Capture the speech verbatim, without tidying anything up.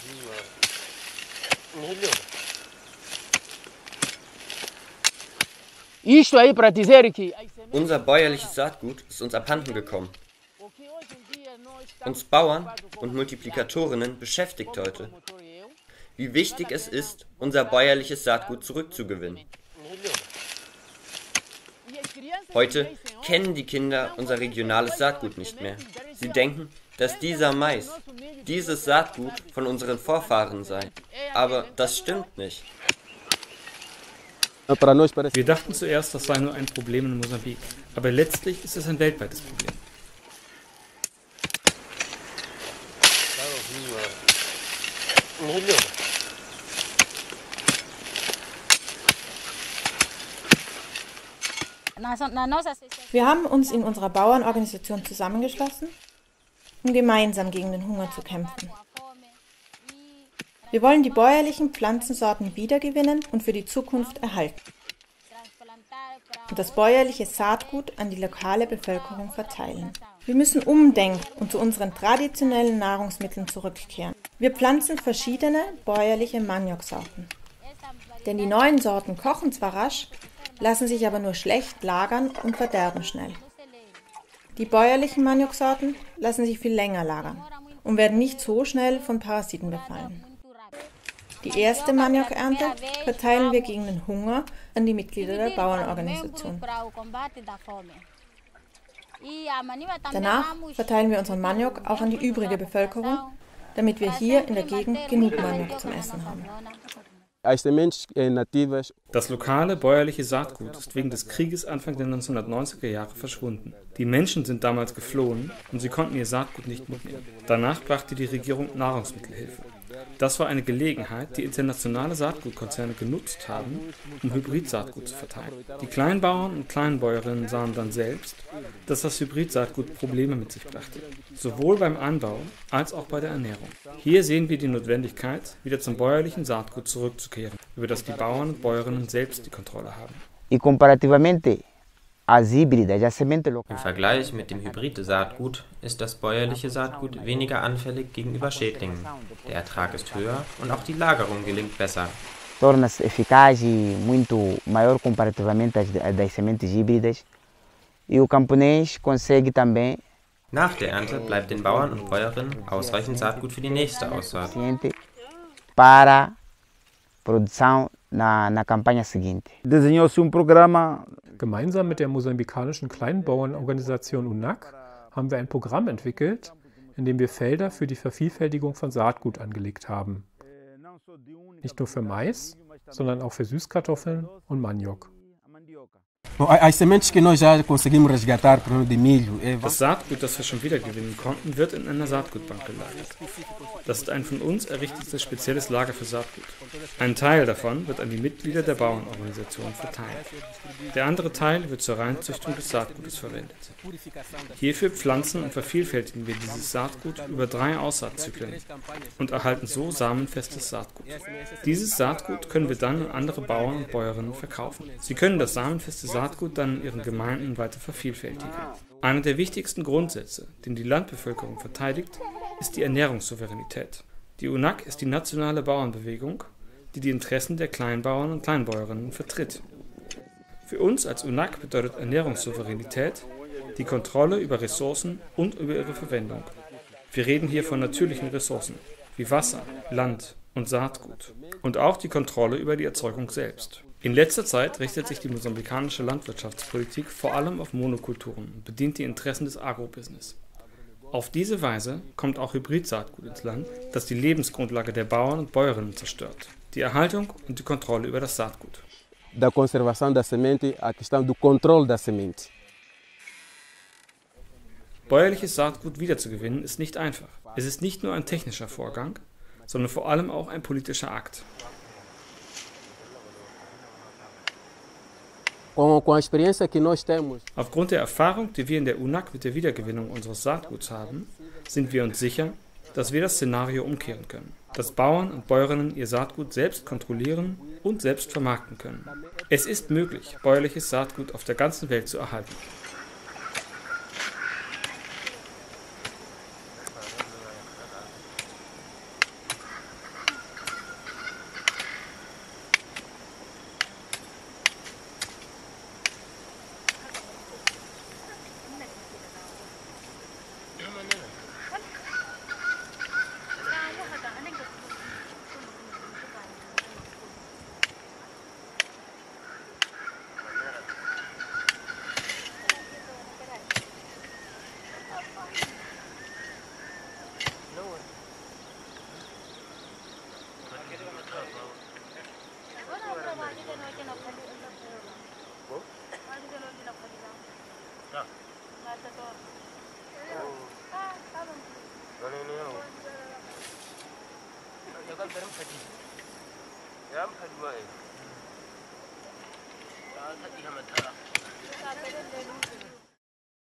Unser bäuerliches Saatgut ist uns abhanden gekommen. Uns Bauern und Multiplikatorinnen beschäftigt heute, wie wichtig es ist, unser bäuerliches Saatgut zurückzugewinnen. Heute kennen die Kinder unser regionales Saatgut nicht mehr. Sie denken, dass dieser Mais, dieses Saatgut von unseren Vorfahren sei. Aber das stimmt nicht. Wir dachten zuerst, das sei nur ein Problem in Mosambik, aber letztlich ist es ein weltweites Problem. Wir haben uns in unserer Bauernorganisation zusammengeschlossen, um gemeinsam gegen den Hunger zu kämpfen. Wir wollen die bäuerlichen Pflanzensorten wiedergewinnen und für die Zukunft erhalten. Und das bäuerliche Saatgut an die lokale Bevölkerung verteilen. Wir müssen umdenken und zu unseren traditionellen Nahrungsmitteln zurückkehren. Wir pflanzen verschiedene bäuerliche Manioksorten. Denn die neuen Sorten kochen zwar rasch, lassen sich aber nur schlecht lagern und verderben schnell. Die bäuerlichen Manioksorten lassen sich viel länger lagern und werden nicht so schnell von Parasiten befallen. Die erste Maniokernte verteilen wir gegen den Hunger an die Mitglieder der Bauernorganisation. Danach verteilen wir unseren Maniok auch an die übrige Bevölkerung, damit wir hier in der Gegend genug Maniok zum Essen haben. Das lokale bäuerliche Saatgut ist wegen des Krieges Anfang der neunzehnhundertneunziger Jahre verschwunden. Die Menschen sind damals geflohen und sie konnten ihr Saatgut nicht mitnehmen. Danach brachte die Regierung Nahrungsmittelhilfe. Das war eine Gelegenheit, die internationale Saatgutkonzerne genutzt haben, um Hybridsaatgut zu verteilen. Die Kleinbauern und Kleinbäuerinnen sahen dann selbst, dass das Hybridsaatgut Probleme mit sich brachte, sowohl beim Anbau als auch bei der Ernährung. Hier sehen wir die Notwendigkeit, wieder zum bäuerlichen Saatgut zurückzukehren, über das die Bauern und Bäuerinnen selbst die Kontrolle haben. Im Vergleich mit dem Hybrid-Saatgut ist das bäuerliche Saatgut weniger anfällig gegenüber Schädlingen. Der Ertrag ist höher und auch die Lagerung gelingt besser. Torna-se eficaz e muito maior comparativamente das sementes híbridas. E o camponês consegue também Nach der Ernte bleibt den Bauern und Bäuerinnen ausreichend Saatgut für die nächste Aussaat. Para produção na na campanha seguinte. Desenhou-se um programa. Gemeinsam mit der mosambikanischen Kleinbauernorganisation U N A C haben wir ein Programm entwickelt, in dem wir Felder für die Vervielfältigung von Saatgut angelegt haben. Nicht nur für Mais, sondern auch für Süßkartoffeln und Maniok. Das Saatgut, das wir schon wieder gewinnen konnten, wird in einer Saatgutbank gelagert. Das ist ein von uns errichtetes spezielles Lager für Saatgut. Ein Teil davon wird an die Mitglieder der Bauernorganisation verteilt. Der andere Teil wird zur Reinzüchtung des Saatgutes verwendet. Hierfür pflanzen und vervielfältigen wir dieses Saatgut über drei Aussaatzyklen und erhalten so samenfestes Saatgut. Dieses Saatgut können wir dann an andere Bauern und Bäuerinnen verkaufen. Sie können das samenfeste Saatgut dann in ihren Gemeinden weiter vervielfältigen. Einer der wichtigsten Grundsätze, den die Landbevölkerung verteidigt, ist die Ernährungssouveränität. Die U N A C ist die nationale Bauernbewegung, die die Interessen der Kleinbauern und Kleinbäuerinnen vertritt. Für uns als U N A C bedeutet Ernährungssouveränität die Kontrolle über Ressourcen und über ihre Verwendung. Wir reden hier von natürlichen Ressourcen, wie Wasser, Land und Saatgut. Und auch die Kontrolle über die Erzeugung selbst. In letzter Zeit richtet sich die mosambikanische Landwirtschaftspolitik vor allem auf Monokulturen und bedient die Interessen des Agrobusiness. Auf diese Weise kommt auch Hybridsaatgut ins Land, das die Lebensgrundlage der Bauern und Bäuerinnen zerstört. Die Erhaltung und die Kontrolle über das Saatgut. Da conservação da semente, a questão do controle da semente. Bäuerliches Saatgut wiederzugewinnen ist nicht einfach. Es ist nicht nur ein technischer Vorgang, sondern vor allem auch ein politischer Akt. Aufgrund der Erfahrung, die wir in der U N A C mit der Wiedergewinnung unseres Saatguts haben, sind wir uns sicher, dass wir das Szenario umkehren können. Dass Bauern und Bäuerinnen ihr Saatgut selbst kontrollieren und selbst vermarkten können. Es ist möglich, bäuerliches Saatgut auf der ganzen Welt zu erhalten. Ya